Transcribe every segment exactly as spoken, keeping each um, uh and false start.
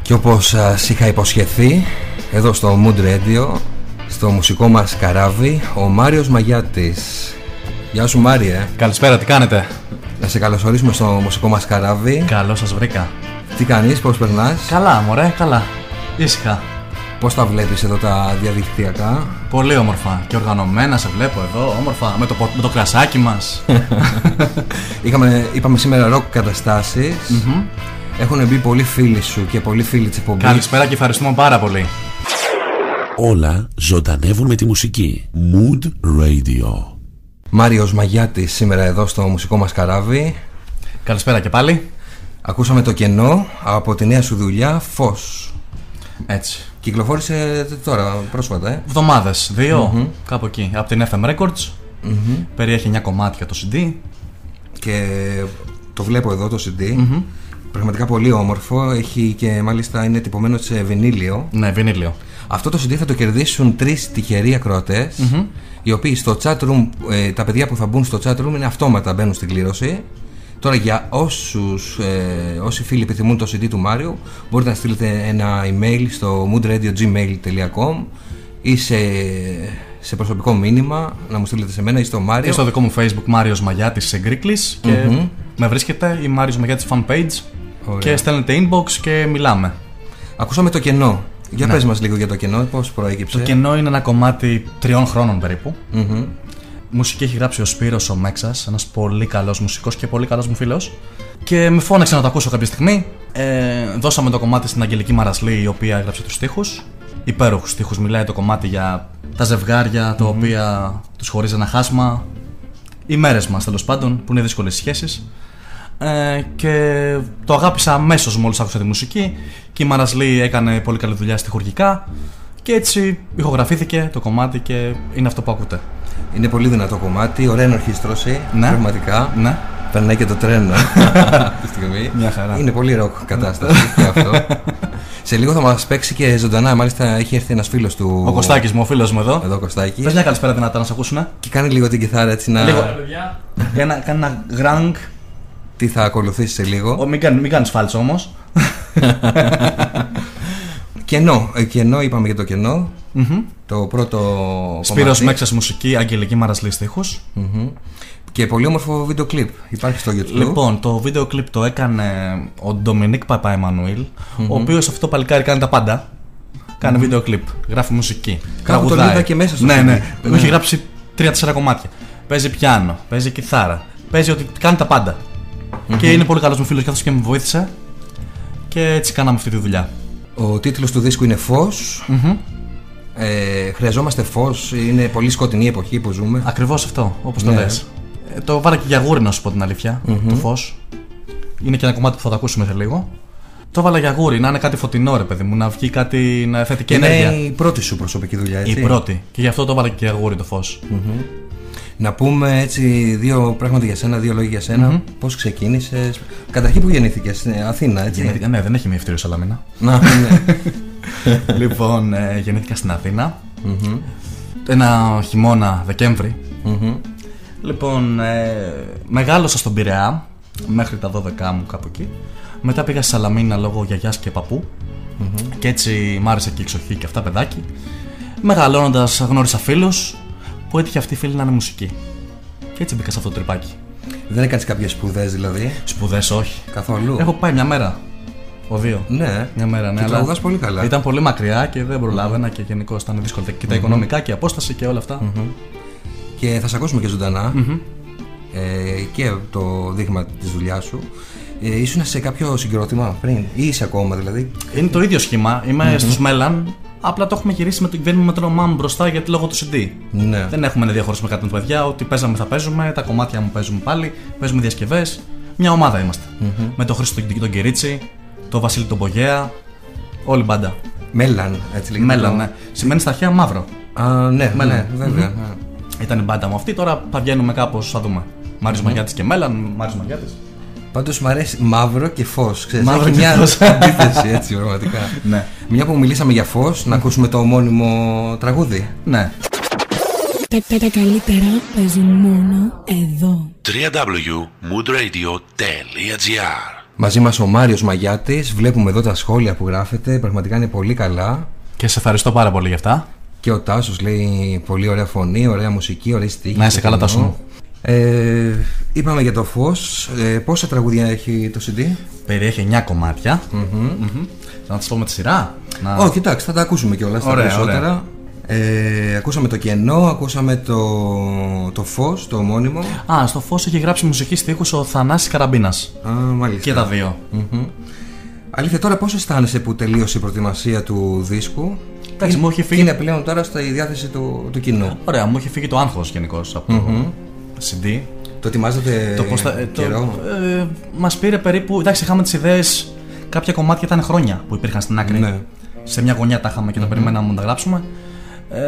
Και όπως σας είχα υποσχεθεί, εδώ στο Mood Radio, στο μουσικό μας καράβι, ο Μάριος Μαγιάτης. Γεια σου Μάριε. Καλησπέρα, τι κάνετε? Να σε καλωσορίσουμε στο μουσικό μας καράβι. Καλώς σας βρήκα. Τι κάνεις, πώς περνάς? Καλά μωρέ, καλά. Ήσυχα. Πώς τα βλέπεις εδώ τα διαδικτυακά? Πολύ όμορφα και οργανωμένα, σε βλέπω εδώ, όμορφα, με το, με το κρασάκι μας. Είχαμε, είπαμε σήμερα ροκ καταστάσεις. Mm-hmm. Έχουν μπει πολλοί φίλοι σου και πολλοί φίλοι της εκπομπής. Καλησπέρα και ευχαριστούμε πάρα πολύ. Όλα ζωντανεύουν με τη μουσική. Mood Radio. Μάριος Μαγιάτης σήμερα εδώ στο μουσικό μας καράβι. Καλησπέρα και πάλι. Ακούσαμε το κενό από τη νέα σου δουλειά, Φως. Έτσι. Κυκλοφόρησε τώρα πρόσφατα, ε. Εβδομάδες, δύο, mm-hmm. κάπου εκεί. Από την εφ εμ Records. Mm-hmm. Περιέχει εννιά κομμάτια το σι ντι. Και το βλέπω εδώ το σι ντι. Mm-hmm. Πραγματικά πολύ όμορφο. Έχει και μάλιστα είναι τυπωμένο σε βινίλιο. Ναι, βινίλιο. Αυτό το σι ντι θα το κερδίσουν τρεις τυχεροί ακροατές, mm-hmm. οι οποίοι στο chat room, ε, τα παιδιά που θα μπουν στο chat room είναι αυτόματα μπαίνουν στην κλήρωση. Τώρα για όσους, ε, όσοι φίλοι επιθυμούν το σι ντι του Μάριου, μπορείτε να στείλετε ένα email στο moodradio gmail dot com ή σε, σε προσωπικό μήνυμα να μου στείλετε σε μένα ή στο Μάριο. Και στο δικό μου Facebook Μάριος Μαγιάτης σε Γκρίκλης και mm-hmm. με βρίσκεται η Μάριος Μαγιάτης fan page. Ωραία. Και στέλνετε inbox και μιλάμε. Ακούσαμε το κενό. Για ναι. πες μας λίγο για το κενό, πώς προέκυψε. Το κενό είναι ένα κομμάτι τριών χρόνων περίπου. Mm-hmm. Μουσική έχει γράψει ο Σπύρος ο Μέξας, ένας πολύ καλός μουσικός και πολύ καλός μου φίλος. Και με φώναξε να το ακούσω κάποια στιγμή. Ε, δώσαμε το κομμάτι στην Αγγελική Μαρασλή, η οποία έγραψε τους στίχους. Υπέροχους στίχους. Μιλάει το κομμάτι για τα ζευγάρια, τα mm-hmm. οποία τους χωρίζει ένα χάσμα. Οι μέρες μας τέλος πάντων, που είναι δύσκολες σχέσεις. Ε, και το αγάπησα αμέσως μόλις άκουσα τη μουσική. Και η Μαρασλή έκανε πολύ καλή δουλειά στιχουργικά. Και έτσι ηχογραφήθηκε το κομμάτι και είναι αυτό που ακούτε. Είναι πολύ δυνατό κομμάτι, ωραία ενορχήστρωση, ναι. πραγματικά. Ναι. Περνάει και το τρένο αυτή τη στιγμή. Μια χαρά. Είναι πολύ ροκ κατάσταση και αυτό. Σε λίγο θα μας παίξει και ζωντανά. Μάλιστα έχει έρθει ένας φίλος του. Ο Κωστάκης μου, ο φίλος μου εδώ. Εδώ Κωστάκη. Πες μια καλησπέρα δυνατά να σε ακούσουνε. Και κάνει λίγο την κιθάρα έτσι να. Λίγο. Ένα, κάνει ένα γκρανγκ. Τι θα ακολουθήσει σε λίγο. Ο, μην, κάνει, μην κάνεις φάλτσο όμως. Κενό, κενό, είπαμε για το κενό. Mm-hmm. Το πρώτο. Σπύρος Μέξας μουσική, Αγγελική Μαρασλή στίχους. Mm-hmm. Και πολύ όμορφο βίντεο κλιπ. Υπάρχει στο YouTube. Λοιπόν, το βίντεο κλιπ το έκανε ο Ντομινίκ Παπαεμμανουήλ, mm-hmm. ο οποίος αυτό το παλικάρι κάνει τα πάντα. Κάνει mm-hmm. βίντεο κλιπ, γράφει μουσική. Κάπου το είδα και μέσα στο ναι, ναι, ναι, ναι. Έχει γράψει τρία-τέσσερα κομμάτια. Παίζει πιάνο, παίζει κιθάρα, παίζει ότι κάνει τα πάντα. Mm-hmm. Και είναι πολύ καλός μου φίλος καθώς και με βοήθησε. Και έτσι κάναμε αυτή τη δουλειά. Ο τίτλος του δίσκου είναι Φως. Mm-hmm. Ε, χρειαζόμαστε φως, είναι πολύ σκοτεινή εποχή που ζούμε. Ακριβώς αυτό, όπως το ναι. λες. Ε, το βάλα και για γούρι, να σου πω την αλήθεια, mm-hmm. το φως. Είναι και ένα κομμάτι που θα το ακούσουμε σε λίγο. Το βάλα για γούρι, να είναι κάτι φωτεινό ρε παιδί μου, να βγει κάτι, να θέτει και ενέργεια. Είναι η πρώτη σου προσωπική δουλειά, έτσι. Η πρώτη, και γι' αυτό το βάλα και για γούρι το φως. Mm-hmm. Να πούμε έτσι δύο πράγματα για σένα, δύο λόγια για σένα. Mm-hmm. Πώς ξεκίνησες. Καταρχήν που γεννήθηκες, στην Αθήνα, έτσι. Γεννήθηκα, ναι, δεν έχει μια ευτήριο Σαλαμίνα. Να, ναι. Λοιπόν, ε, γεννήθηκα στην Αθήνα. Mm-hmm. Ένα χειμώνα Δεκέμβρη. Mm-hmm. Λοιπόν, ε, μεγάλωσα στον Πειραιά μέχρι τα δώδεκα μου κάπου εκεί. Μετά πήγα στη Σαλαμίνα λόγω γιαγιάς και παππού. Mm-hmm. Και έτσι μ' άρεσε και η εξοχή και αυτά παιδάκι. Μεγαλώνοντας γνώρισα φίλους που έτυχε αυτή η φίλη να είναι μουσική. Και έτσι μπήκα σε αυτό το τρυπάκι. Δεν έκανες κάποιες σπουδές δηλαδή? Σπουδές όχι. Καθόλου. Έχω πάει μια μέρα. Ο δύο. Ναι. Μια μέρα, ναι. Και τραγουδάς πολύ καλά. Ήταν πολύ μακριά και δεν προλάβαινα mm-hmm. και γενικώς ήταν δύσκολο. Και τα mm-hmm. οικονομικά και η απόσταση και όλα αυτά. Mm-hmm. Και θα σε ακούσουμε και ζωντανά. Mm-hmm. Ε, και το δείγμα της δουλειάς σου. Ε, ήσουν σε κάποιο συγκρότημα πριν, ή είσαι ακόμα δηλαδή? Είναι το ίδιο σχήμα. Είμαι mm-hmm. στους Μέλλαν. Απλά το έχουμε γυρίσει με το κυβέρνημα με το όνομά μου μπροστά γιατί λόγω του σι ντι. Ναι. Δεν έχουμε να διαχωρίσουμε κάτι με τα παιδιά. Ό,τι παίζαμε θα παίζουμε. Τα κομμάτια μου παίζουμε πάλι. Παίζουμε διασκευές. Μια ομάδα είμαστε. Mm-hmm. Με τον Χρήστο τον Κυρίτσι, τον Βασίλη τον Πογέα. Όλη μπάντα. Μέλλαν, έτσι λέγεται. Μέλλαν, ναι. Σημαίνει στα αρχαία μαύρο. Α, ναι, Μέλλαν. Ναι, βέβαια. Mm-hmm. Ήταν η μπάντα μου αυτή. Τώρα θα βγαίνουμε κάπως, θα δούμε. Μάριος mm-hmm. Μαγιάτης και Μέλλαν. Μάριος Μαγιάτης. Πάντως μου αρέσει μαύρο και φως. Ξέρεις, μαύρο έχει και μια φως. αντίθεση έτσι πραγματικά. Ναι. Μια που μιλήσαμε για φως, να ακούσουμε το ομώνυμο τραγούδι. Ναι. Τα, τα καλύτερα παίζουν μόνο εδώ. double-u double-u double-u τελεία mood radio τελεία gr Μαζί μας ο Μάριος Μαγιάτης. Βλέπουμε εδώ τα σχόλια που γράφετε. Πραγματικά είναι πολύ καλά. Και σε ευχαριστώ πάρα πολύ γι' αυτά. Και ο Τάσος λέει πολύ ωραία φωνή, ωραία μουσική, ωραία στίχη. Να είσαι καλά, Τάσο μου. Ε, είπαμε για το φως. Ε, πόσα τραγούδια έχει το σι ντι? Περιέχει εννιά κομμάτια. Mm-hmm. Mm-hmm. Να τις πω με τη σειρά. Να... Όχι, oh, κοιτάξτε, θα τα ακούσουμε κιόλας τα περισσότερα. Ε, ακούσαμε το κενό, ακούσαμε το, το φως, το ομώνυμο. Α, στο φως έχει γράψει μουσική στίχους ο Θανάσης Καραμπίνας. Α, μάλιστα. Και τα δύο. Mm-hmm. Αλήθεια, τώρα πώς αισθάνεσαι που τελείωσε η προετοιμασία του δίσκου? Εντάξει, μου έχει φύγει. Είναι πλέον τώρα στη διάθεση του, του κοινού. Ωραία, μου έχει φύγει το άγχος γενικώς από mm-hmm. το σι ντι. Το ετοιμάζετε το πώς θα, καιρό? Το, ε, μας πήρε περίπου. Εντάξει, είχαμε τις ιδέες. Κάποια κομμάτια ήταν χρόνια που υπήρχαν στην άκρη. Ναι. Σε μια γωνιά τα είχαμε και mm-hmm. τα περιμέναμε να τα γράψουμε. Ε,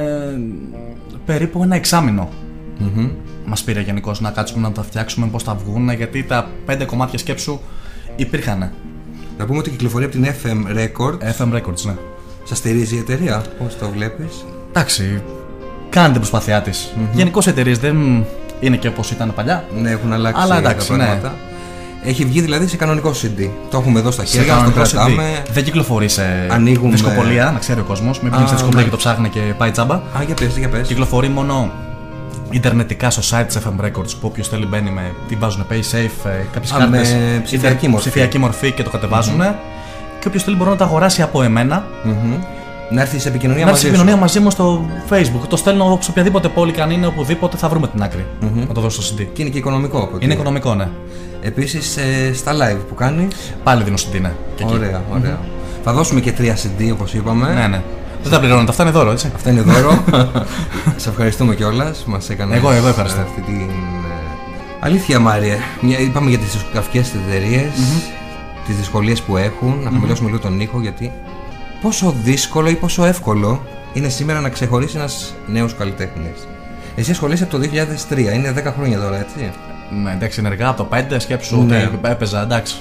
περίπου ένα εξάμηνο mm-hmm. μας πήρε γενικώς να κάτσουμε να τα φτιάξουμε, πώς θα βγουν, γιατί τα πέντε κομμάτια σκέψου υπήρχαν. Να πούμε ότι κυκλοφορεί από την εφ εμ Records. εφ εμ Records, ναι. Σας στηρίζει η εταιρεία, πώς το βλέπεις? Εντάξει, κάνει την προσπάθειά της. Mm-hmm. Γενικώς οι εταιρείες δεν είναι και όπως ήταν παλιά. Ναι, έχουν αλλάξει αλλά, εντάξει, τα πράγματα. Ναι. Έχει βγει δηλαδή σε κανονικό σι ντι. Το έχουμε εδώ στα χέρια, το κρατάμε. Δεν κυκλοφορεί σε ανοίγουμε... δισκοπολία, να ξέρει ο κόσμος. Μην πηγαίνει σε δισκοπολία και το ψάχνει και πάει τσάμπα. Α, για πες, για πες. Κυκλοφορεί μόνο ιντερνετικά στο site της εφ εμ Records, που όποιος θέλει μπαίνει με. Τι βάζουν, PaySafe, κάποιες κάρτες. Με ψηφιακή μορφή. ψηφιακή μορφή και το κατεβάζουν. Mm-hmm. Και όποιος θέλει μπορεί να τα αγοράσει από εμένα. Mm-hmm. Να έρθει σε επικοινωνία, να μαζί, σε επικοινωνία μαζί μου στο Facebook. Το στέλνω σε οποιαδήποτε πόλη και αν είναι, οπουδήποτε θα βρούμε την άκρη. Mm-hmm. Να το δώσω στο σι ντι. Και είναι και οικονομικό από εκεί. Είναι οικονομικό, ναι. Επίσης ε, στα live που κάνεις. Πάλι δίνω σι ντι, ναι. Ωραία, ωραία. Mm-hmm. Θα δώσουμε και τρία σι ντι όπως είπαμε. Ναι, ναι. Δεν τα πληρώνετε, αυτά είναι δώρο, έτσι. Αυτά είναι δώρο. Σε ευχαριστούμε κιόλας. Μας έκανες. Εγώ, εγώ ευχαριστώ. Αυτή την... Αλήθεια, Μάριε. Είπαμε για τις δισκογραφικές εταιρείες, mm-hmm. τις δυσκολίες που έχουν. Mm-hmm. Να χαμηλώσουμε λίγο τον ήχο, γιατί πόσο δύσκολο ή πόσο εύκολο είναι σήμερα να ξεχωρίσει ένας νέος καλλιτέχνης. Εσύ ασχολείσαι από το δύο χιλιάδες τρία, είναι δέκα χρόνια τώρα, έτσι. Ναι, εντάξει, ενεργά από το πέντε σκέψου ότι ναι. έπαιζα, εντάξει.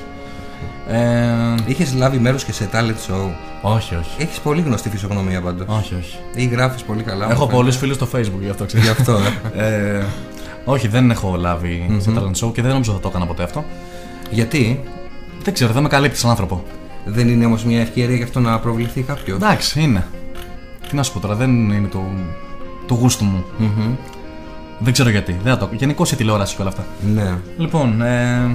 Ε... Είχες λάβει μέρος και σε talent show? Όχι, όχι. Έχεις πολύ γνωστή φυσιογνωμία πάντως. Όχι, όχι. Ή γράφεις πολύ καλά. Έχω πολλούς φίλους στο Facebook γι' αυτό, ξέρω. Γι' αυτό, ε, όχι, δεν έχω λάβει mm-hmm. σε talent show και δεν νομίζω θα το έκανα ποτέ αυτό. Γιατί? Δεν ξέρω, δεν με καλύπτει σαν άνθρωπο. Δεν είναι όμως μια ευκαιρία γι' αυτό να προβληθεί κάποιος? Εντάξει, είναι. Τι να σου πω τώρα, δεν είναι το, το γούστο μου. Mm-hmm. Δεν ξέρω γιατί. Δεν το... Γενικώς η τηλεόραση και όλα αυτά. Ναι. Λοιπόν, ε...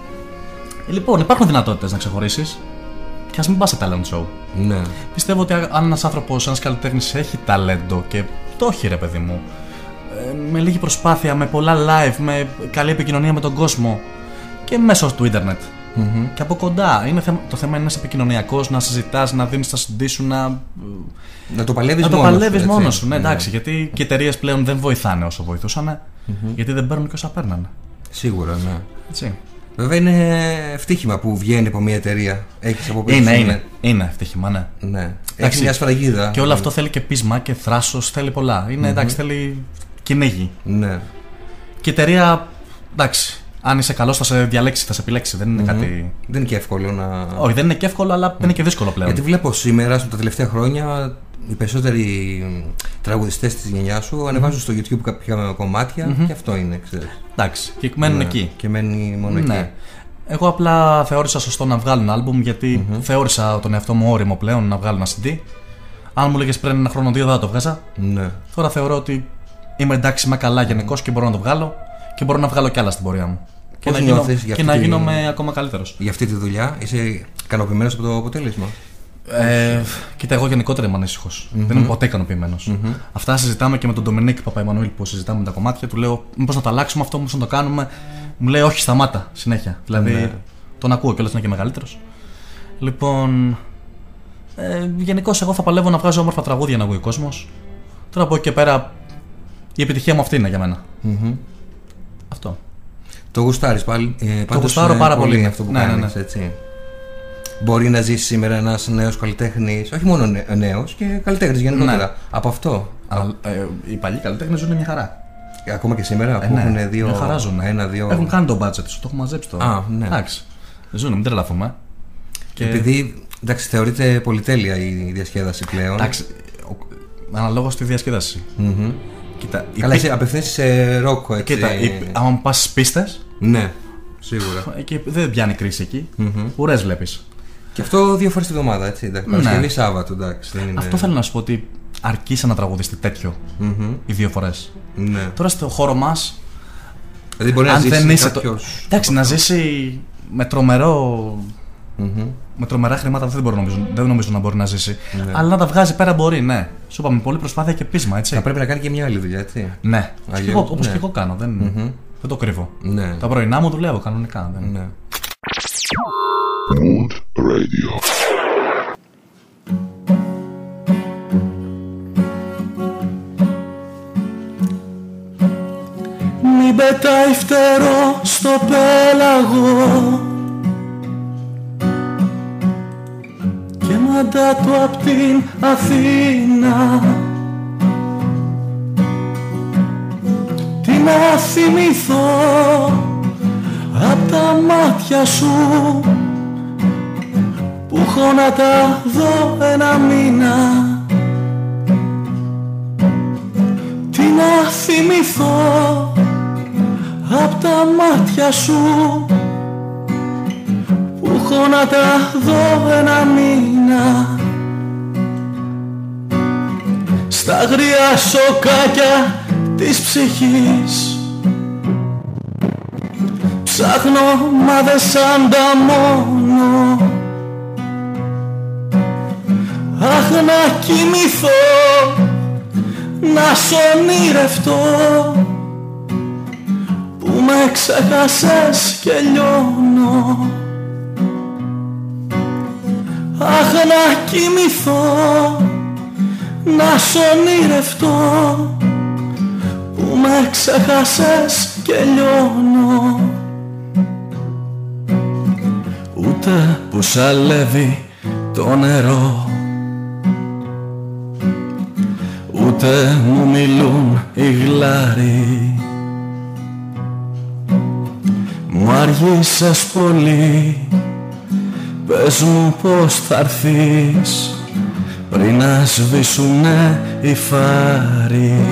λοιπόν, υπάρχουν δυνατότητες να ξεχωρίσεις και ας μην πας σε talent show. Ναι. Πιστεύω ότι αν ένας άνθρωπος, ένας καλλιτέχνης έχει ταλέντο και το έχει, ρε παιδί μου, με λίγη προσπάθεια, με πολλά live, με καλή επικοινωνία με τον κόσμο και μέσω του ίντερνετ. Mm-hmm. Και από κοντά. Είναι θέμα, το θέμα είναι να είσαι επικοινωνιακός, να συζητάς, να δίνεις τα σι ντι σου, να. Να το παλεύεις να μόνος, το παλεύεις μόνος σου. Ναι, ναι. εντάξει, γιατί και οι εταιρείες πλέον δεν βοηθάνε όσο βοηθούσαν. Mm-hmm. Γιατί δεν παίρνουν και όσα παίρνανε. Σίγουρα, ναι. Έτσι. Βέβαια είναι ευτύχημα που βγαίνει από μια εταιρεία. Έχεις από πίσω. Είναι, είναι, είναι. Είναι ευτύχημα, ναι. ναι. Έχει μια σφραγίδα. Και όλο ναι. αυτό θέλει και πείσμα και θράσος, θέλει πολλά. Είναι mm-hmm. εντάξει, θέλει κυνήγι. Ναι. Και η εταιρεία, εντάξει. Αν είσαι καλός θα σε διαλέξει, θα σε επιλέξει. Δεν είναι mm-hmm. κάτι. Δεν είναι και εύκολο να. Όχι, δεν είναι και εύκολο, αλλά mm. δεν είναι και δύσκολο πλέον. Γιατί βλέπω σήμερα, τα τελευταία χρόνια, οι περισσότεροι τραγουδιστές της γενιάς σου ανεβάζουν mm-hmm. στο YouTube κάποια κομμάτια mm-hmm. και αυτό είναι, ξέρεις. Εντάξει, και μένουν ναι. εκεί. Και μένει μόνο ναι. εκεί. Εγώ απλά θεώρησα σωστό να βγάλω ένα άλμπουμ, γιατί mm-hmm. θεώρησα τον εαυτό μου όριμο πλέον να βγάλω ένα σι ντι. Αν μου λέγες πριν ένα χρόνο δύο δεν θα το βγάζα. Ναι. Τώρα θεωρώ ότι είμαι εντάξει, είμαι καλά γενικώς και μπορώ να το βγάλω και μπορώ να βγάλω κι άλλα στην πορεία μου. Και να, γίνω, και να γίνομαι τη... ακόμα καλύτερος. Για αυτή τη δουλειά είσαι ικανοποιημένος από το αποτέλεσμα? Ε, κοίτα, εγώ γενικότερα είμαι ανήσυχος. Mm-hmm. Δεν είμαι ποτέ ικανοποιημένος. Mm-hmm. Αυτά συζητάμε και με τον Ντομινίκ Παπαϊμανουήλ που συζητάμε με τα κομμάτια. Του λέω: μήπως να το αλλάξουμε αυτό, μήπως να το κάνουμε. Μου λέει: όχι, σταμάτα συνέχεια. Δηλαδή ναι. τον ακούω κιόλας, είναι και μεγαλύτερος. Λοιπόν, ε, γενικώς εγώ θα παλεύω να βγάζω όμορφα τραγούδια να ακούει ο κόσμος. Τώρα από εκεί και πέρα η επιτυχία μου αυτή είναι για μένα. Mm-hmm. Αυτό. Το γουστάρεις πάλι. Ε, το γουστάρω πάρα πολύ, πολύ αυτό που ναι, κάνεις, ναι, ναι. έτσι. Μπορεί να ζήσει σήμερα ένας νέος καλλιτέχνης, όχι μόνο νέος, και καλλιτέχνης γενικότερα. Ναι. Από αυτό. Α, ε, οι παλιοί καλλιτέχνες ζουν μια χαρά. Ακόμα και σήμερα ε, που ναι. έχουν δύο. Μια χαρά ζουν. Ένα, δύο... Έχουν κάνει το budget τους, το έχουν μαζέψει το. Α, ναι. Εντάξει. Ζουν, μην τρελαθούμε. Και... Επειδή εντάξει, θεωρείται πολυτέλεια η διασκέδαση πλέον. Εντάξει. Αναλόγως στη διασκέδαση. Mm-hmm. Κοίτα, καλά, πι... απευθύνεσαι σε ροκ, έτσι. Κοίτα, η... άμα πας στις πίστες. Ναι. Σίγουρα. Και δεν πιάνει κρίση εκεί. Mm-hmm. Ουρές βλέπεις. Και αυτό δύο φορές τη βδομάδα, έτσι. Εντάξει, ναι. Παρασκευή, Σάββατο, εντάξει. Δεν είναι... Αυτό θέλω να σου πω ότι αρκεί σε ένα τραγουδιστή τέτοιο mm-hmm. οι δύο φορές. Ναι. Τώρα στο χώρο μας. Δηλαδή μπορεί αν να ζήσει δεν είσαι κάποιος... το... Εντάξει, να ζήσει με τρομερό. Mm-hmm. Με τρομερά χρήματα δεν, μπορώ, νομίζω, δεν νομίζω να μπορεί να ζήσει. Ναι. Αλλά να τα βγάζει πέρα μπορεί, ναι. Σου είπαμε πολλή προσπάθεια και πείσμα, έτσι. Θα πρέπει να κάνει και μια άλλη δουλειά, έτσι. Ναι. Αλλιώς, όπως ναι. και εγώ κάνω. Δεν, mm-hmm. δεν το κρύβω. Ναι. Τα πρωινά μου δουλεύω κανονικά. Δεν... Ναι. Mood Radio. Μην πετάει φτερό στο πέλαγο και μαντά του απ' την Αθήνα. Τι να θυμηθώ απ' τα μάτια σου που έχω να τα δω ένα μήνα. Τι να θυμηθώ απ' τα μάτια σου που έχω να τα δω ένα μήνα. Στα αγρία σοκάκια της ψυχής ψάχνω μα δεν σ' ανταμώνω. Αχ, να κοιμηθώ, να σ' ονειρευτώ που με ξέχασες και λιώνω. Αχ, να κοιμηθώ, να σ' ονειρευτώ που με ξέχασες και λιώνω. Ούτε που σαλεύει το νερό, ούτε μου μιλούν οι γλάροι. Μου αργήσες πολύ, πες μου πως θα έρθεις πριν να σβήσουνε οι φάροι.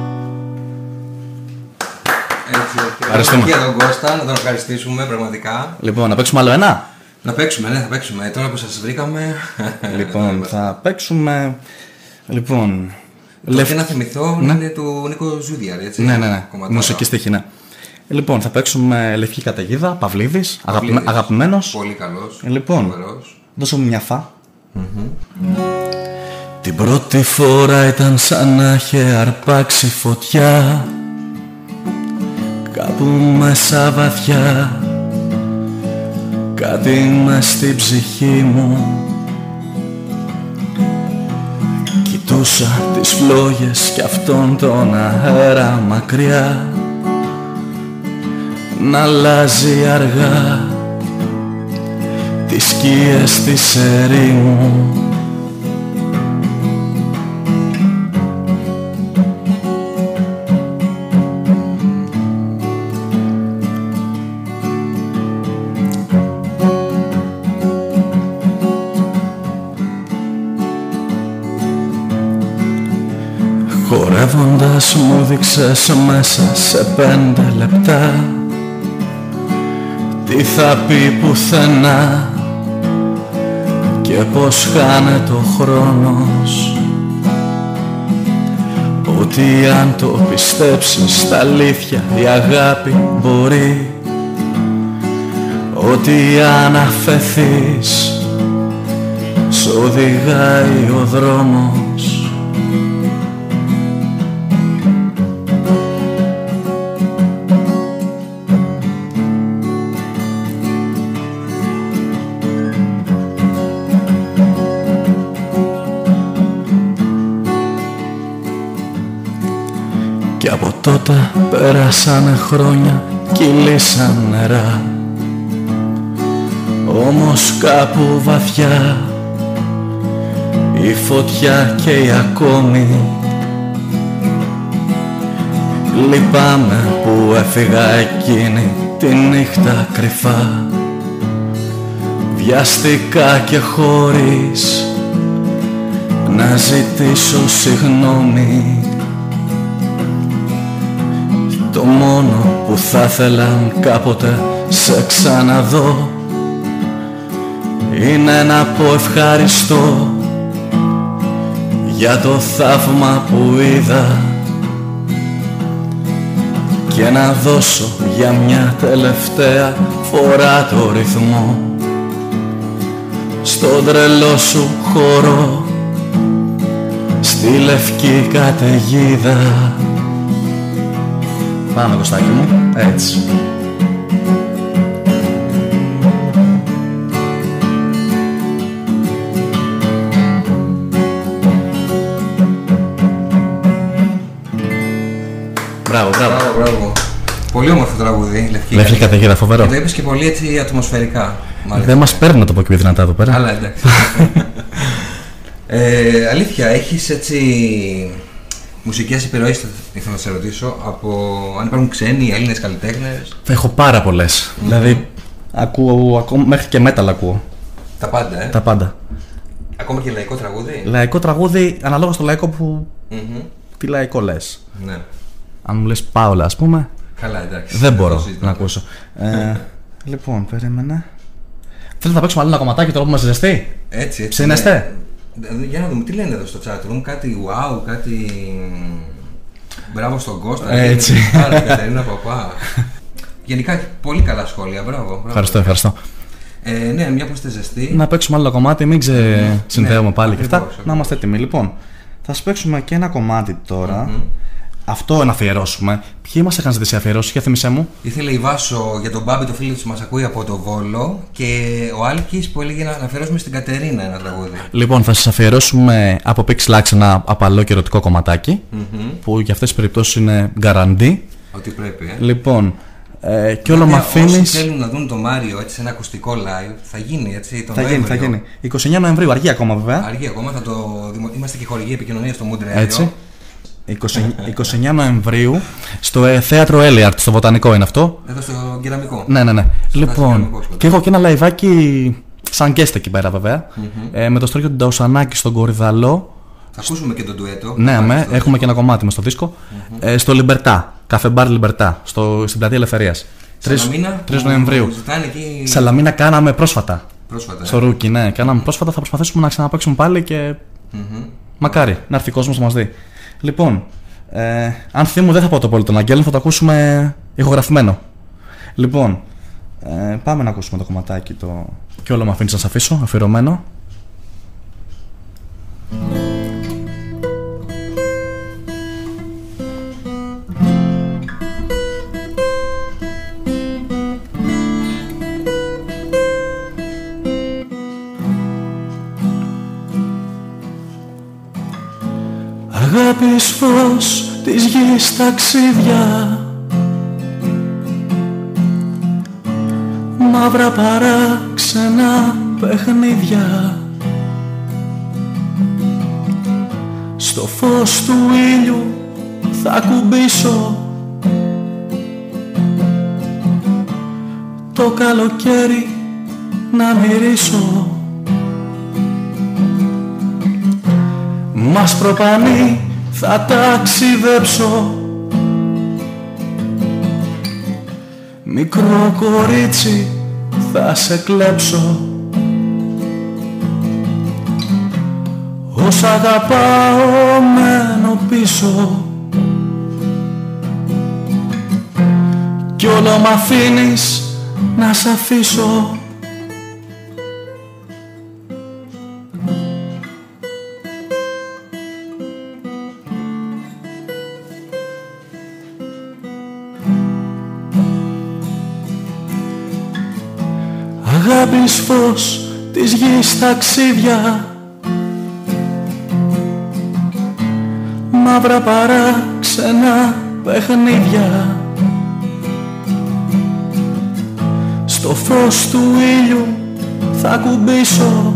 Ευχαριστούμε και τον Κώστα, να τον ευχαριστήσουμε πραγματικά. Λοιπόν, να παίξουμε άλλο ένα. Να παίξουμε, ναι, θα παίξουμε. Τώρα που σας βρήκαμε. Λοιπόν, θα παίξουμε. Λοιπόν. Το Λευ... και να θυμηθώ ναι. Είναι του Νίκο Ζούδιαρ, έτσι. Ναι, ναι, ναι. Μουσική στίχη, ναι. Λοιπόν, θα παίξουμε Λευκή Καταιγίδα, Παυλίδης, αγαπη... αγαπημένος. Πολύ καλός. Λοιπόν, δώσω μου μια φα. Mm-hmm. Την πρώτη φορά ήταν σαν να είχε αρπάξει φωτιά κάπου μέσα βαθιά, κάτι μες στην ψυχή μου. Κοιτούσα τις φλόγες κι αυτόν τον αέρα μακριά να αλλάζει αργά τις σκιές της ερήμου. Χορεύοντας μου δείξες μέσα σε πέντε λεπτά τι θα πει πουθενά και πως χάνεται ο χρόνος. Ότι αν το πιστέψεις στα αλήθεια η αγάπη μπορεί, ότι αν αφαιθείς σ' οδηγάει ο δρόμος. Και από τότε πέρασαν χρόνια, κύλησαν νερά, όμως κάπου βαθιά η φωτιά καίει ακόμη. Λυπάμαι που έφυγα εκείνη τη νύχτα κρυφά, βιαστικά και χωρίς να ζητήσω συγγνώμη. Το μόνο που θα ήθελα κάποτε σε ξαναδώ. Είναι να πω ευχαριστώ για το θαύμα που είδα και να δώσω για μια τελευταία φορά το ρυθμό στον τρελό σου χώρο, στη λευκή καταιγίδα. Πάμε Κωστάκη μου, έτσι. Μπράβο, μπράβο, μπράβο. Πολύ όμορφο τραγούδι, Λευκή Λευκή καταιγίδα, φοβερό. Και το είπες και πολύ έτσι ατμοσφαιρικά. Δεν μας παίρνει να το πω και δυνατά εδώ πέρα. Αλλά εντάξει. ε, αλήθεια, έχεις έτσι μουσικές επιρροές, ήθελα να σε ρωτήσω, από αν υπάρχουν ξένοι, Έλληνες καλλιτέχνες? Έχω πάρα πολλές. Mm-hmm. Δηλαδή, ακούω, ακούω, μέχρι και metal ακούω. Τα πάντα, ε. Τα πάντα. Ακόμα και λαϊκό τραγούδι? Λαϊκό τραγούδι, αναλόγως στο λαϊκό που... Mm-hmm. Τι λαϊκό λες. Ναι. Αν μου λες Πάολα, ας πούμε. Καλά, εντάξει. Δεν μπορώ να ακούσω. ε, λοιπόν, περίμενε. Θέλετε να παίξουμε άλλο ένα κομματάκι τώρα που μας ζεστεί? Έτσι, έτσι. Ψήνεστε? Ναι. Για να δούμε τι λένε εδώ στο chat room. Κάτι wow, κάτι. Μπράβο στον Κώστα. Έτσι. Άρα, Κατερίνα Παπά. Γενικά πολύ καλά σχόλια. Μπράβο. μπράβο. Ευχαριστώ, ευχαριστώ. Ε, ναι, μια που είστε ζεστή. Να παίξουμε άλλο ένα κομμάτι, μην ξεσυνδέουμε ναι, πάλι και αυτά. Ακριβώς. Να είμαστε έτοιμοι. Λοιπόν, θα σας παίξουμε και ένα κομμάτι τώρα. Mm-hmm. Αυτό να αφιερώσουμε. Ποιοι μας είχαν ζητήσει αφιερώσει, για θυμίσέ μου. Ήθελε η Βάσο για τον Μπάμπη, το φίλο του μας ακούει από το Βόλο. Και ο Άλκης που έλεγε να αφιερώσουμε στην Κατερίνα ένα τραγούδι. Λοιπόν, θα σας αφιερώσουμε από Pixelax ένα απαλό και ερωτικό κομματάκι. Mm-hmm. Που για αυτές τις περιπτώσεις είναι γκαραντί. Ότι πρέπει, ε. Λοιπόν, ε, και όλο με αφήνεις. Όσοι θέλουν να δουν το Μάριο έτσι σε ένα ακουστικό live, θα γίνει έτσι. Τον θα γίνει, θα γίνει. είκοσι εννέα Νοεμβρίου, αργεί ακόμα βέβαια. Αργεί ακόμα, θα το... είμαστε και χορηγοί επικοινωνία στο Mood Radio. Έτσι. είκοσι εννέα Νοεμβρίου στο ε, θέατρο Έλιαρτ, στο Βοτανικό είναι αυτό. Εδώ στο Κεραμικό. Ναι, ναι, ναι. Στο λοιπόν, και έχω και ένα λαϊβάκι σαν guest εκεί πέρα βέβαια. Mm-hmm. Ε, με το Στρόγιο του Νταουσανάκη στον Κορυδαλό. Θα ακούσουμε και τον ντουέτο. Ναι, με, έχουμε δίσκο. Και ένα κομμάτι μες στο δίσκο. Mm-hmm. Ε, στο Λιμπερτά, Καφέ Μπαρ Λιμπερτά, στο, στην πλατεία Ελευθερίας. τρεις Νοεμβρίου. Εκεί... Σαλαμίνα κάναμε πρόσφατα. Πρόσφατα. Στο Ρούκι, ναι, κάναμε πρόσφατα. Θα προσπαθήσουμε να ξαναπαίξουμε πάλι και. Mm-hmm. Μακάρι να έρθει ο κόσμος να μας δει. Λοιπόν, ε, αν θυμού δεν θα πω το πολύ των Αγγέλων, θα το ακούσουμε ηχογραφημένο. Λοιπόν, ε, πάμε να ακούσουμε το κομματάκι το... Και όλο με αφήνεις να σας αφήσω, αφιερωμένο. Αγάπης φως της γης ταξίδια, μαύρα παράξενα παιχνίδια, στο φως του ήλιου θα κουμπίσω το καλοκαίρι να μυρίσω. Μας προπανεί θα ταξιδέψω, μικρό κορίτσι θα σε κλέψω. Όσα αγαπάω μένω πίσω κι όλο μ' αφήνεις να σ' αφήσω. Αγάπης φως της γης ταξίδια, μαύρα παράξενα παιχνίδια, στο φως του ήλιου θα κουμπίσω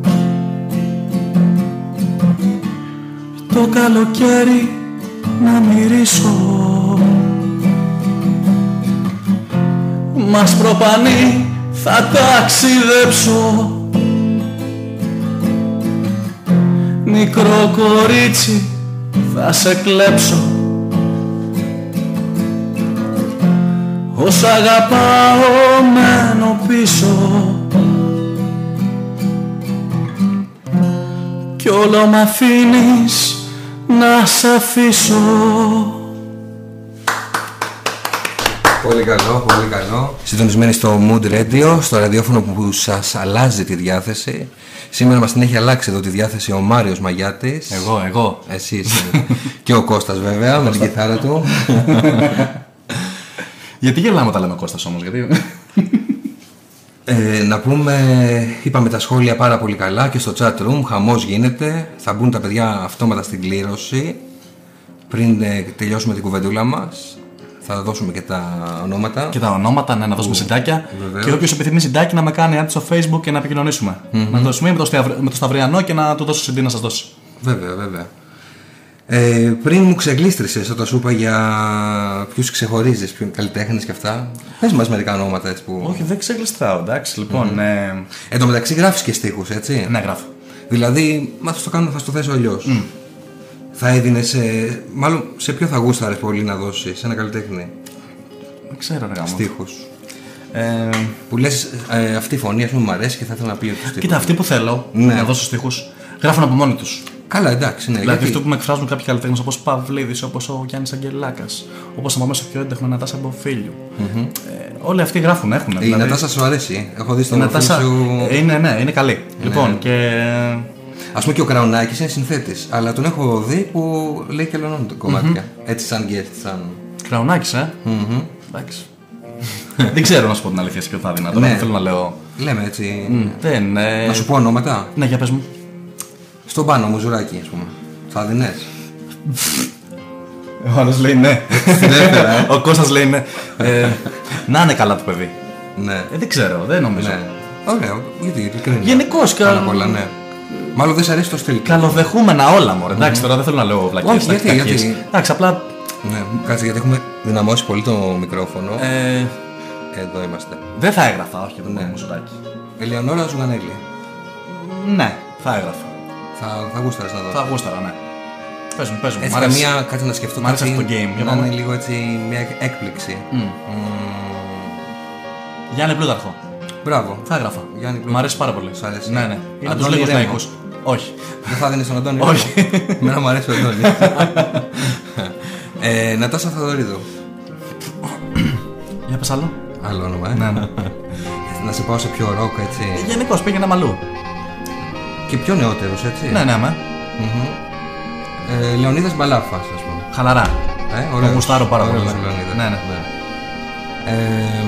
το καλοκαίρι να μυρίσω. Μας προπανεί θα ταξιδέψω, μικρό κορίτσι θα σε κλέψω. Όσο αγαπάω μένω πίσω κι όλο μ' αφήνεις να σ' αφήσω. Πολύ καλό, πολύ καλό. Συντονισμένοι στο Mood Radio, στο ραδιόφωνο που σας αλλάζει τη διάθεση. Σήμερα μας την έχει αλλάξει εδώ τη διάθεση ο Μάριος Μαγιάτης. Εγώ, εγώ. Εσύ είσαι. Και ο Κώστας βέβαια, με την κιθάρα του. Γιατί γελάμε όταν λέμε Κώστας όμως, γιατί... Ε, να πούμε, είπαμε τα σχόλια πάρα πολύ καλά και στο chat room, χαμός γίνεται. Θα μπουν τα παιδιά αυτόματα στην κλήρωση. Πριν ε, τελειώσουμε την κουβεντούλα μας, θα δώσουμε και τα ονόματα. Και τα ονόματα, ναι, να δώσουμε συντάκια. Βεβαίως. Και όποιος επιθυμεί συντάκι να με κάνει add στο Facebook και να επικοινωνήσουμε. Mm-hmm. Να δώσουμε με το, σταυρ... με το Σταυριανό και να του δώσω συντή να σας δώσει. Βέβαια, βέβαια. Ε, πριν μου ξεγλίστρησες όταν σου είπα για ποιους ξεχωρίζεις, ποιους καλλιτέχνες και αυτά. Πες μας μερικά ονόματα έτσι που. Όχι, δεν ξεγλιστράω, εντάξει. Λοιπόν. Mm-hmm. Ε... Εν τω μεταξύ γράφεις και στίχους, έτσι. Ναι, γράφω. Δηλαδή, μα θα το κάνω, θα στο θέσω αλλιώς. Mm. Θα έδινες, ε, μάλλον σε ποιο θα γούσταρες πολύ να δώσεις, σε ένα καλλιτέχνη. Δεν ξέρω, ρε γάμο. Στίχους. Ε... Που λες ε, αυτή η φωνή, ας πούμε, μου αρέσει και θα ήθελα να πει τους στίχους. Κοίτα, αυτοί που θέλω ναι. να δώσω στίχους γράφουν από μόνοι τους. Καλά, εντάξει, ναι. Δηλαδή γιατί... αυτό που με εκφράζουν κάποιοι καλλιτέχνες όπως ο Παυλίδης, όπως ο Γιάννης Αγγελάκας, όπως ο πιο έντεχνο Νατάσα Μποφίλιου. Mm-hmm. Ε, όλοι αυτοί γράφουν, έχουν. Η δηλαδή... Νατάσα σου αρέσει, έχω δει στον Νατάσα... σου... Είναι, ναι, είναι καλή. Ναι. Λοιπόν, και... Ας πούμε και ο Κραουνάκης είναι συνθέτης, αλλά τον έχω δει που λέει και λονών κομμάτια. Mm-hmm. Έτσι σαν guest, σαν... Κραουνάκης, ε. Mm-hmm. Εντάξει. Δεν ξέρω να σου πω την αλήθεια σε ποιο θα δυνατό. Δεν θέλω να λέω. Λέμε έτσι. Mm, δεν, ε... Να σου πω ονόματα. Ναι, για πες μου. Στον Πάνο Μουζουράκη, ας πούμε. Θα δίνες. Ο άλλος λέει ναι. Ο Κώστας λέει ναι. ε, να είναι καλά το παιδί. Ναι. Ε, δεν ξέρω, δεν νομίζω. Ναι. Ωραίο, γιατί ειλικρινά. Γενικώς καλά πολλά, ναι. Μάλλον δεν σ' αρέσει το στυλ. Καλοδεχούμενα όλα μου. Εντάξει, τώρα δεν θέλω να λέω βλακίες. Όχι, γιατί, γιατί. Εντάξει, απλά. Ναι, κάτσε γιατί έχουμε δυναμώσει πολύ το μικρόφωνο. Ε... Εδώ είμαστε. Δεν θα έγραφα, όχι εδώ ναι. Μουζουράκη. Ελεονόρα Ζουγανέλη. Ναι, θα έγραφα. Θα, θα γούσταρες να δω. Θα γούσταρα, ναι. Πες μου, πες μου. Έτσι καμία, κάτι να σκεφτώ. Μ' άρεσε αυτό το game. Να είναι λίγο έτσι μια έκπληξη. Mm. Mm. Γιάννη Πλούταρχο. Μπράβο. Θα έγραφα. Γιάννη Πλούταρχο. Μ' αρέσει πάρα πολύ. Σ' αρέσει. Ναι, ναι. Είναι τους λίγους λαϊκούς. Όχι. Δεν θα δίνεις τον Αντώνη. Όχι. Εμένα μου αρέσει ο Αντώνη. ε, Νατάσα Θαδωρίδου. Για πες άλλο. Άλλο όνομα, ε. Ναι, ναι. Να σε πάω σε πιο ροκ, έτσι. Γενικώς πήγαινα μαλλού. Και πιο νεότερος, έτσι. Ναι, ναι, με. Mm-hmm. Ε, Λεωνίδας Μπαλάφας, ας πούμε. Χαλαρά. Ε, ωραίος. Το γουστάρω πάρα πολύ. Ναι, ναι. ναι. Ε,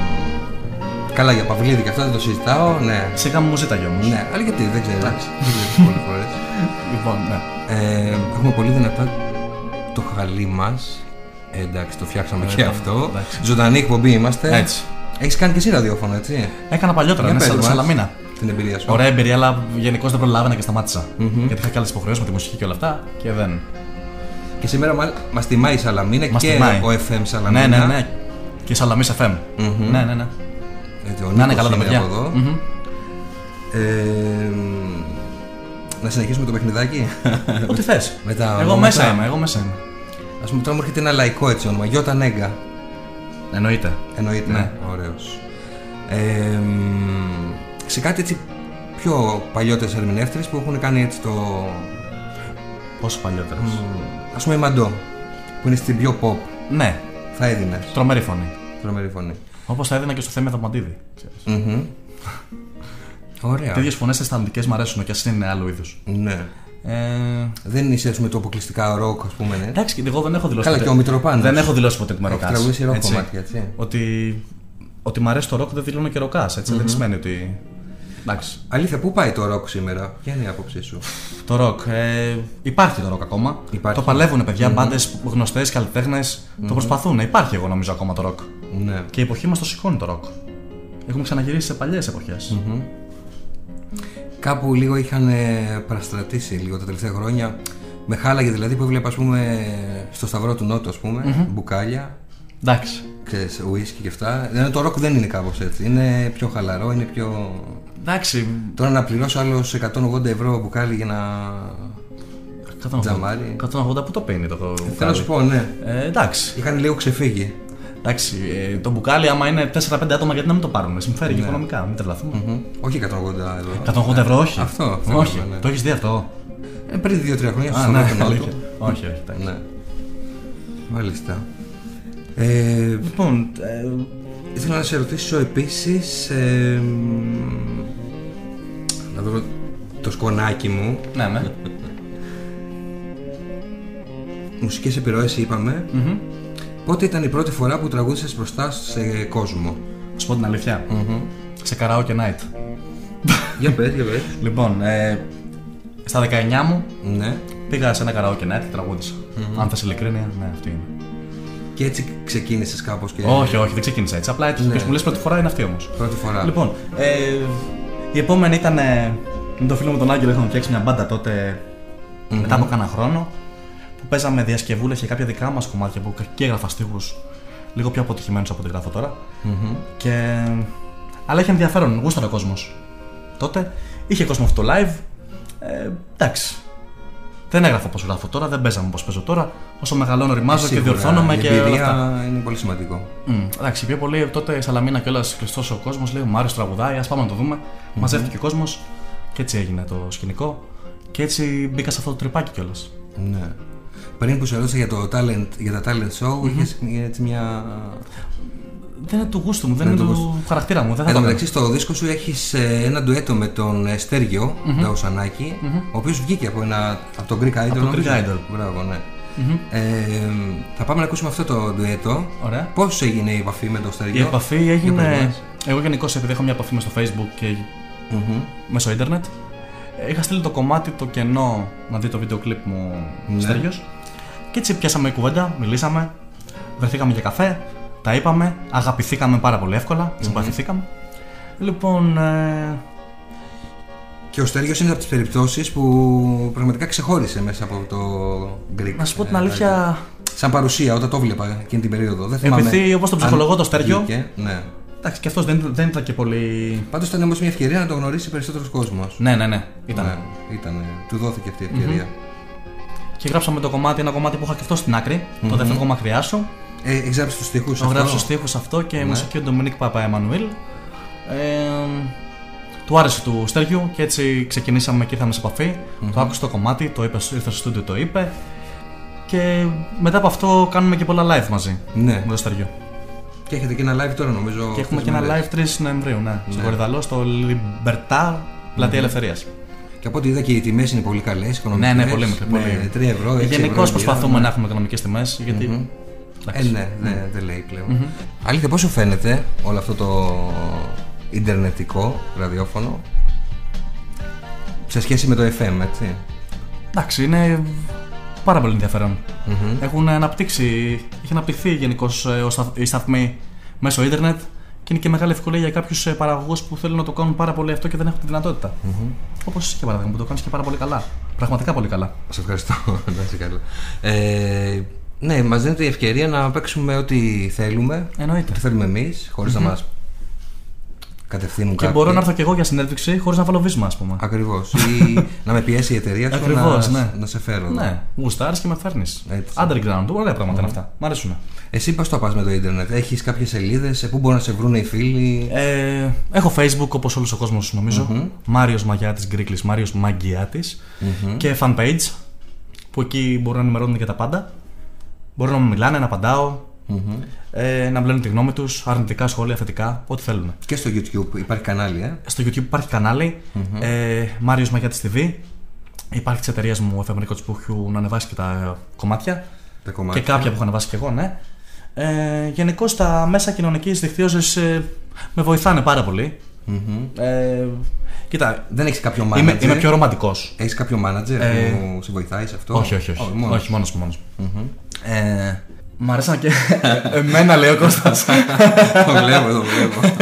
καλά, για Παυλίδη και αυτά δεν το συζητάω. Ναι. Σιγά μου ζήταγε όμως. Ναι, αλλά γιατί δεν ξέρω. Δεν ξέρω πολλές φορές. Λοιπόν, ναι. Ε, έχουμε πολύ δυνατά το χαλί μας. Ε, εντάξει, το φτιάξαμε ε, και αυτό. Εντάξει. Ζωντανή εκπομπή είμαστε. Έτσι. Έχεις κάνει και εσύ ραδιόφωνο, έτσι. Έκανα παλιότερα, είναι σε Σαλαμίνα. Την εμπειρία σου. Ωραία εμπειρία, αλλά γενικώς δεν προλάβαινα και σταμάτησα. Mm-hmm. Γιατί είχα και άλλες υποχρεώσεις με τη μουσική και όλα αυτά και δεν. Και σήμερα μας τιμάει η Σαλαμίνα μας και τιμάει. Ο εφ εμ Σαλαμίνα. Ναι, ναι, ναι. Και η Σαλαμίς εφ εμ. Mm-hmm. Ναι, ναι, ναι. Έτσι, να είναι καλά τα παιδιά. Mm-hmm. Ε, να συνεχίσουμε το παιχνιδάκι. Ό,τι θες. Μετά, εγώ μέσα είμαι, εγώ μέσα είμαι. Ας πούμε τώρα μου έρχεται ένα λαϊκό έτσι όνομα. Γιώτα Νέγκα. Εννοείται. Εννοείται. Ναι. Ωραίος. Ε, σε κάτι έτσι πιο παλιότερες ερμηνεύτρες που έχουν κάνει έτσι το... Πόσο παλιότερες? Mm, ας πούμε η Μαντό, που είναι στην πιο pop. Ναι. Θα έδινες. Τρομερή φωνή. Τρομερή φωνή. Όπως θα έδινα και στο Θέμη Αδαμαντίδη. Mm-hmm. Ωραία. Τέτοιες φωνές αισθαντικές μου αρέσουν και ας είναι άλλου είδους. Ναι. Ε... Δεν είσαι με το αποκλειστικά ροκ, ας πούμε. Ναι. Εντάξει, εγώ δεν έχω δηλώσει. Καλά, ποτέ. Και ο Μητροπάνος. Δεν έχω δηλώσει ποτέ ότι είμαι ροκάς. Έχει τραγουδήσει ροκ κομμάτια, έτσι. Ότι, ότι μ' αρέσει το ροκ δεν δηλώνω και ροκάς, έτσι. Mm-hmm. Δεν σημαίνει ότι. Εντάξει. Αλήθεια, πού πάει το ροκ σήμερα, ποια είναι η άποψή σου? Το ροκ. Ε, υπάρχει το ροκ ακόμα. Υπάρχει. Το παλεύουν παιδιά, mm-hmm. μπάντες γνωστές, καλλιτέχνες. Mm-hmm. Το προσπαθούν. Υπάρχει, εγώ νομίζω, ακόμα το ροκ. Ναι. Και η εποχή μας το σηκώνει το ροκ. Έχουμε ξαναγυρίσει σε παλιές εποχές. Mm-hmm. Κάπου λίγο είχαν παραστρατήσει λίγο τα τελευταία χρόνια. Με χάλαγε δηλαδή που έβλεπα, ας πούμε, στο Σταυρό του Νότου, ας πούμε, mm-hmm. μπουκάλια. Εντάξει. Ξέρεις, ουίσκι και αυτά. Δηλαδή, το ροκ δεν είναι κάπως έτσι. Είναι πιο χαλαρό, είναι πιο. Εντάξει. Τώρα να πληρώσω άλλο εκατόν ογδόντα ευρώ μπουκάλι για να. εκατόν ογδόντα. Τζαμάρι. εκατόν ογδόντα που το πίνει το μπουκάλι. Θέλω να σου πω, ναι. Ε, εντάξει. Είχαν λίγο ξεφύγει. Εντάξει, ε, το μπουκάλι, άμα είναι τέσσερα πέντε άτομα, γιατί να μην το πάρουν. Συμφέρει και Ναι. οικονομικά, μην τρελαθούμε. Mm-hmm. Όχι εκατόν ογδόντα ευρώ. εκατόν ογδόντα ευρώ, όχι. Αυτό. Όχι. Θέλουμε, ναι. Το έχεις δει αυτό? Ε, πριν δύο τρία χρόνια Α, στο ναι, Ρότο αλήθεια. Νότο. Όχι, όχι. εντάξει. Ναι. Μάλιστα. Ε, Λοιπόν, ε, ήθελα να σε ρωτήσω επίσης. Ε, να βρω το σκονάκι μου. ναι, ναι. Μουσικές επιρροές είπαμε. Μμμ. Πότε ήταν η πρώτη φορά που τραγούδησες μπροστά σε κόσμο? Σου πω την αλήθεια. Mm-hmm. Σε karaoke night. Για πες, για πες. Λοιπόν, ε, στα δεκαεννιά μου Ναι. πήγα σε ένα karaoke night και τραγούδισα. Αν θες ειλικρίνεια, ναι, αυτή είναι. Και έτσι ξεκίνησες κάπως και... Όχι, όχι, δεν ξεκίνησα έτσι. Απλά έτσι. Ναι. Ποιος μου λες πρώτη φορά είναι αυτή όμως. Πρώτη φορά. Λοιπόν, ε, η επόμενη ήταν ε, με τον φίλο μου τον Άγγελο. Είχαμε φτιάξει μια μπάντα τότε, Mm-hmm. μετά από κάνα χρόνο, που παίζαμε διασκευούλες και κάποια δικά μας κομμάτια που και έγραφα στίχους λίγο πιο αποτυχημένους από ό,τι γράφω τώρα. Mm-hmm. Και... Αλλά είχε ενδιαφέρον, γούσταρε ο κόσμος. Τότε είχε κόσμο αυτό το live. Ε, εντάξει. Δεν έγραφα όπως γράφω τώρα, δεν παίζαμε όπως παίζω τώρα. Όσο μεγαλώνω, ρημάζω και διορθώνομαι η και όλα εμπειρία αυτά. είναι πολύ σημαντικό. Mm, εντάξει, πιο πολύ τότε Σαλαμίνα κιόλας κλειστός ο κόσμος. Λέει: Μάριος τραγουδάει, ας πάμε να το δούμε. Mm-hmm. Μαζεύτηκε ο κόσμος και έτσι έγινε το σκηνικό. Και έτσι μπήκα σε αυτό το τρυπάκι κιόλας. Ναι. Πριν που σε ρώτησα για, το talent, για τα talent show, mm-hmm. είχες έτσι μια... Δεν είναι του γούστου μου, δεν, δεν είναι του γούστου. χαρακτήρα μου. Δεν θα Εν το τω μεταξύ, στο δίσκο σου έχεις ε, ένα ντουέτο με τον ε, Στέργιο Mm-hmm. Νταουσανάκη, Mm-hmm. ο οποίος βγήκε από, ένα, από τον Greek Idol. Από το νομίζω. Greek Idol. Μπράβο, ναι. Mm-hmm. Ε, θα πάμε να ακούσουμε αυτό το ντουέτο. Ωραία. Πώς έγινε η επαφή με τον Στέργιο? Η επαφή Για πες έγινε. μας. Εγώ γενικώς, επειδή έχω μια επαφή μέσω Facebook και Mm-hmm. μέσω ίντερνετ, είχα στείλει το κομμάτι το κενό να δει το βίντεο κλιπ μου Ναι. Στέργιος. Και έτσι πιάσαμε κουβέντα, μιλήσαμε, βρεθήκαμε για καφέ, τα είπαμε, αγαπηθήκαμε πάρα πολύ εύκολα, συμπαθηθήκαμε. Λοιπόν. Ε... Και ο Στέργιος είναι από τις περιπτώσεις που πραγματικά ξεχώρισε μέσα από το Greek. Να σου πω την ε, αλήθεια. Σαν παρουσία, όταν το βλέπα εκείνη την περίοδο. Δεν θυμάμαι Επειδή όπως τον ψυχολογό αν το Στέργιο. βγήκε, ναι. Εντάξει, και αυτός δεν, δεν ήταν και πολύ. Πάντως ήταν όμως μια ευκαιρία να το γνωρίσει περισσότερος κόσμος. Ναι, ναι, ναι. Ήταν. Ναι, ήτανε. Του δόθηκε αυτή η ευκαιρία. Mm-hmm. Και γράψαμε το κομμάτι, ένα κομμάτι που είχα και αυτό στην άκρη. Mm-hmm. Το δεν φεύγω μακριά σου. Ε, έχεις γράψει τους στίχους Το αυτό? γράψει στους στίχους αυτό και η Ναι. μουσική του Ντομινίκ Παπα-Εμμανουήλ. Ε, του άρεσε του Στέργιου και έτσι ξεκινήσαμε και ήρθαμε σε επαφή. Mm-hmm. Το άκουσε το κομμάτι, το είπε, ήρθε στο στούντιο, το είπε. Και μετά από αυτό κάνουμε και πολλά live μαζί Ναι. με το Στέργιο. Και έχετε και ένα live τώρα νομίζω. Και έχουμε αυτές και τις ένα μέρες. live τρεις Νοεμβρίου, ναι. Ναι. Στο Κορυδαλό, στο Λιμπερτά, πλατεία Ελευθερίας. Και από ό,τι είδα και οι τιμές είναι πολύ καλές, οικονομικές. Ναι, ναι, πολύ μικρή. Πολύ. Ναι, τρία ευρώ, έξι ευρώ. Γενικώς εμπειρία, προσπαθούμε ναι. να έχουμε οικονομικές τιμές. Γιατί. Mm-hmm. Εντάξει. Ε, ναι, ναι, δεν λέει πλέον. Mm-hmm. Αλήθεια, πώς σου φαίνεται όλο αυτό το ιντερνετικό ραδιόφωνο σε σχέση με το εφ εμ, έτσι? Εντάξει, είναι πάρα πολύ ενδιαφέρον. Mm-hmm. Έχουν αναπτύξει, έχει αναπτυχθεί γενικώς η σταθμή μέσω ίντερνετ και είναι και μεγάλη ευκολία για κάποιους παραγωγούς που θέλουν να το κάνουν πάρα πολύ αυτό και δεν έχουν τη δυνατότητα. Mm-hmm. Όπως εσύ, για παράδειγμα, που το κάνεις και πάρα πολύ καλά. Πραγματικά πολύ καλά. Σε ευχαριστώ. Να είσαι καλά. Ε, ναι, μας δίνεται η ευκαιρία να παίξουμε ό,τι θέλουμε. Εννοείται. Ό,τι θέλουμε εμείς, χωρίς mm-hmm. να μας κατευθύνουν Και κάποιοι. μπορώ να έρθω και εγώ για συνέντευξη χωρίς να βάλω βίσμα, ας πούμε. Ακριβώς. Ή να με πιέσει η εταιρεία σου Ακριβώς, να, ναι. να σε φέρω. Εδώ. Ναι, γουστάρεις και με φέρνεις. Έτσι. Underground, ωραία πράγματα Mm-hmm. είναι αυτά. Μ' αρέσουν. Εσύ πώς το πας με το ίντερνετ? Έχεις κάποιες σελίδες? Πού μπορούν να σε βρουν οι φίλοι? Ε, έχω Facebook όπως όλος ο κόσμος νομίζω. Mm-hmm. Μάριος Μαγιάτης Γκρίκλης, Μάριος Μαγκιάτης. Mm-hmm. Και fanpage που εκεί μπορούν να ενημερώνουν για τα πάντα. Μπορούν να μου μιλάνε, να απαντάω. Mm-hmm. Ε, να μπλένουν τη γνώμη τους, αρνητικά σχόλια, θετικά, ό,τι θέλουν. Και στο YouTube υπάρχει κανάλι, ε? Στο YouTube υπάρχει κανάλι Mm-hmm. ε, Μάριος Μαγιάτης τι βι. Υπάρχει της εταιρείας μου εφ εμ Records που έχουν ανεβάσει και τα κομμάτια. Τα κομμάτια. Και κάποια που έχω ανεβάσει και εγώ, ναι. Ε, γενικώς τα μέσα κοινωνικής δικτύωσης ε, με βοηθάνε πάρα πολύ. Mm-hmm. Ε, κοίτα, Δεν έχεις κάποιο manager? είμαι, είμαι πιο ρομαντικός. Έχεις κάποιο manager Ε, που σε βοηθάει σε αυτό? Όχι, όχι, όχι. Oh, μόνος. όχι μόνος μου. Μόνος μου. Mm-hmm. Ε, μ' αρέσαν και. Εμένα λέει ο Κώστας. Το βλέπω, το βλέπω.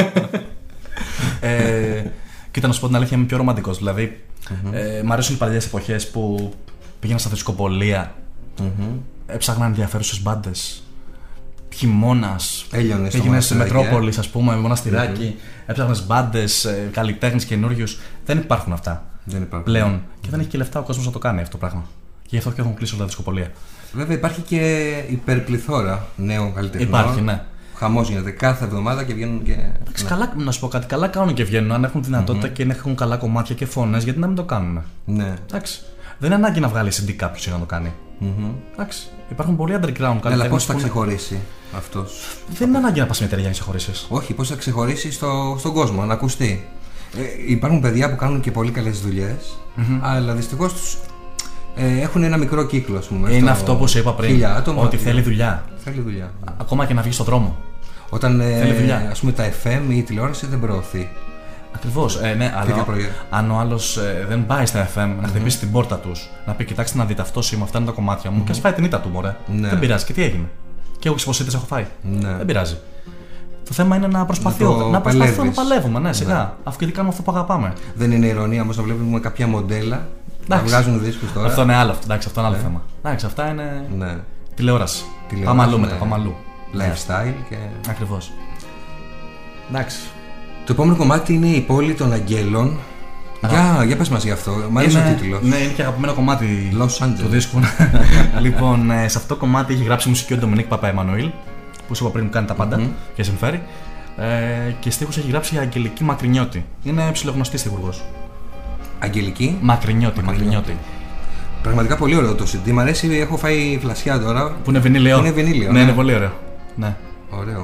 ε, κοίτα, να σου πω την αλήθεια, είμαι πιο ρομαντικός. Δηλαδή, Mm-hmm. ε, μ' αρέσουν οι παλιές εποχές που πήγαινα στα δισκοπολία, Mm-hmm. έψαχνα ενδιαφέρουσες μπάντες. Χειμώνας. Έλειωνες στο Πήγαινες στη μοναστηράκι, Μετρόπολη, ας πούμε, με μοναστηράκι. Έψαχνες μπάντες, ε, καλλιτέχνες καινούριους. Δεν υπάρχουν αυτά Δεν υπάρχει. πλέον. Και δεν έχει και λεφτά ο κόσμος να το κάνει αυτό το πράγμα. Και γι' αυτό και έχουν κλείσει όλα τα δισκοπολία. Βέβαια υπάρχει και υπερπληθώρα νέων καλλιτεχνών. Υπάρχει, ναι. Χαμός γίνεται κάθε εβδομάδα και βγαίνουν και. Εντάξει, καλά, να σου πω κάτι, καλά κάνουν και βγαίνουν. Αν έχουν δυνατότητα mm-hmm. και έχουν καλά κομμάτια και φωνές, γιατί να μην το κάνουν. Ναι. Εντάξει. Δεν είναι ανάγκη να βγάλει σι ντι κάποιο για να το κάνει. Mm-hmm. Εντάξει. Υπάρχουν πολλοί underground καλλιτέχνες. Αλλά πώς θα ξεχωρίσει αυτός? Δεν είναι ανάγκη να πας σε μια εταιρεία για να ξεχωρίσεις. Όχι, πώς θα ξεχωρίσει στο, στον κόσμο, να ακουστεί. Ε, υπάρχουν παιδιά που κάνουν και πολύ καλές δουλειές, mm-hmm. αλλά δυστυχώς τους ε, έχουν ένα μικρό κύκλο, ας πούμε. Είναι αυτό που σου είπα πριν. Άτομα, ότι θέλει δουλειά. Θέλει δουλειά. Ακόμα και να βγει στον δρόμο. Όταν ε, ας πούμε τα εφ εμ ή η τηλεόραση δεν προωθεί. Ακριβώς. Ε, ναι, αλλά αν ο άλλος ε, δεν πάει στα εφ εμ mm-hmm. να χτυπήσει την πόρτα τους, να πει: κοιτάξτε να δείτε, αυτό είμαι, αυτά είναι τα κομμάτια μου, mm-hmm. και ας φάει την ήττα του, μωρέ. Ναι. Δεν πειράζει. Και τι έγινε? Και εγώ ξυποσίτες έχω φάει. Ναι. Δεν πειράζει. Το θέμα είναι να προσπαθούμε να, προσπαθούμε να παλεύουμε, ναι, σιγά. Ναι. Αφού και τι κάνουμε αυτό που αγαπάμε. Δεν είναι ηρωνία όμως να βλέπουμε κάποια μοντέλα να βγάζουν δίσκους τώρα? Αυτό είναι άλλο, εντάξει, αυτό είναι άλλο ναι. θέμα. Εντάξει, αυτά είναι ναι. τηλεόραση. Πάμε αλλού μετά, πάμε αλλού. Lifestyle και. Ακριβώς. Εντάξει. Το επόμενο κομμάτι είναι η πόλη των αγγέλων. Για, για πες μας γι' αυτό, μ' αρέσει ο τίτλος. Ναι, είναι και αγαπημένο κομμάτι Los Angeles του δίσκου. Λοιπόν, σε αυτό το κομμάτι έχει γράψει μουσική ο Ντομινίκ Παπαεμμανουήλ, που σου είπα πριν κάνει τα πάντα mm-hmm. και συμφέρει. Ε, και στίχους έχει γράψει η Αγγελική Μακρινιώτη. Είναι ψιλογνωστή στιχουργός. Αγγελική Μακρινιώτη, Μακρινιώτη. Πραγματικά πολύ ωραίο το σι ντι. Μ' αρέσει, έχω φάει φλασιά τώρα. Που είναι βινίλιο. Είναι βινίλιο. Ναι, ναι, είναι πολύ ωραίο. Ναι. Ωραίο.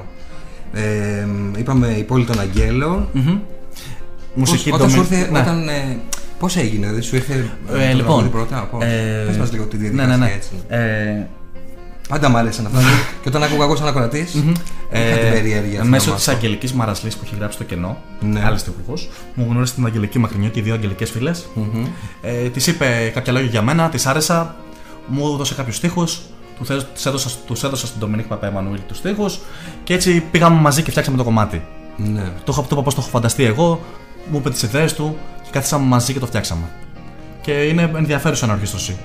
Ε, είπαμε η πόλη των αγγέλων. Mm-hmm. Μουσική όταν σου ήρθε, ναι. όταν, ε, πώς έγινε, δεν σου ήρθε ε, το λοιπόν, πρώτα, πώς? Ε, πες μας λίγο τη διαδικασία ναι, ναι, ναι. έτσι. Ε, Πάντα μ' αρέσαν αυτά και όταν άκουγα εγώ σαν ακροατής, mm-hmm. είχα την περιέργεια. Μέσω της Αγγελικής Μαρασλής που έχει γράψει το κενό, ναι. άλλη στιχουργός, μου γνώρισε την Αγγελική Μακρινιώτη, οι δύο αγγελικές φίλες. Mm-hmm. Ε, της είπε κάποια λόγια για μένα, της άρεσα, μου έδωσε κάποιους στίχους, τους έδωσα, τους έδωσα στον Ντομινίκ Παπαεμμανουήλ τους στίχους και έτσι πήγαμε μαζί και φτιάξαμε το κομμάτι. Ναι. Το είχα πω πώς το έχω φανταστεί εγώ, μου είπε τις ιδέες του και κάθισαμε μαζί και το φτιάξαμε. Και είναι ενδιαφέρουσα ανορχήστρωση.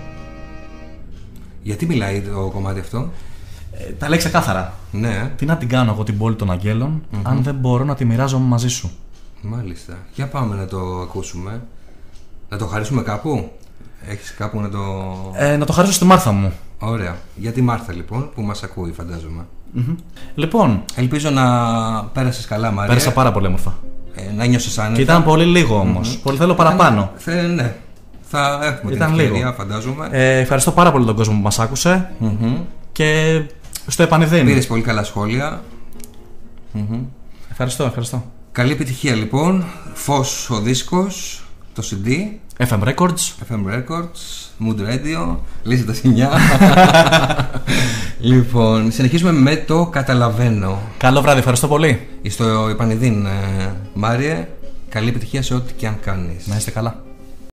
Γιατί μιλάει το κομμάτι αυτό? Ε, τα λέει ξεκάθαρα. Ναι. Τι να την κάνω εγώ την πόλη των αγγέλων, mm-hmm. αν δεν μπορώ να τη μοιράζομαι μαζί σου. Μάλιστα. Για πάμε να το ακούσουμε. Να το χαρίσουμε κάπου? Έχεις κάπου να το... Ε, να το χαρίσω στη Μάρθα μου. Ωραία. Για τη Μάρθα λοιπόν που μας ακούει φαντάζομαι. Mm-hmm. Λοιπόν. Ελπίζω να πέρασες καλά, Μαρία. Πέρασα πάρα πολύ όμορφα. Ε, να νιώσεις άνετα. Και ήταν πολύ λίγο όμως. Mm-hmm. Πολύ θέλω παραπάνω. Θε, ναι. Θα έχουμε ήταν την ευκαιρία, λίγο. Φαντάζομαι. Ε, ευχαριστώ πάρα πολύ τον κόσμο που μας άκουσε. Mm-hmm. Και στο επανειδήν. Πήρες πολύ καλά σχόλια. Mm-hmm. Ευχαριστώ, ευχαριστώ. Καλή επιτυχία λοιπόν. Φως ο δίσκος, το σι ντι. εφ εμ Records. εφ εμ Records, Mood Radio. Λύσε τα σινιά. Λοιπόν, συνεχίζουμε με το Καταλαβαίνω. Καλό βράδυ, ευχαριστώ πολύ. Στο επανειδήν, Μάριε. Καλή επιτυχία σε ό,τι και αν κάνεις. Να είστε καλά.